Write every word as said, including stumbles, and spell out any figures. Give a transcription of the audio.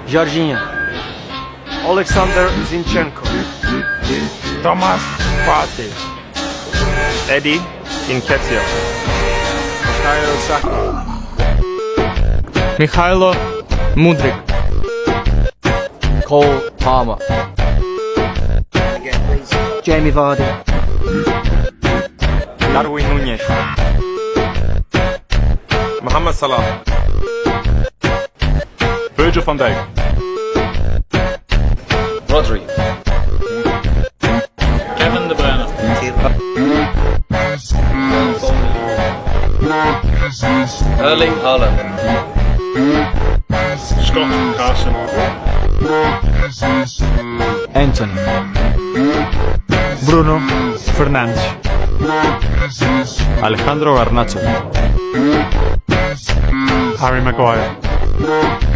Jorginho. Alexander Zinchenko. Thomas Partey. Eddie Nketiah. Bukayo Saka. Mikhailo Mudryk. Cole Palmer. Jamie Vardy. Darwin Núñez. Mohamed Salah. Virgil van Dijk. Rodri. Kevin De Bruyne. Erling Haaland. Scott Carson. Anthony. Bruno Fernandes. Alejandro Garnacho. Harry Maguire.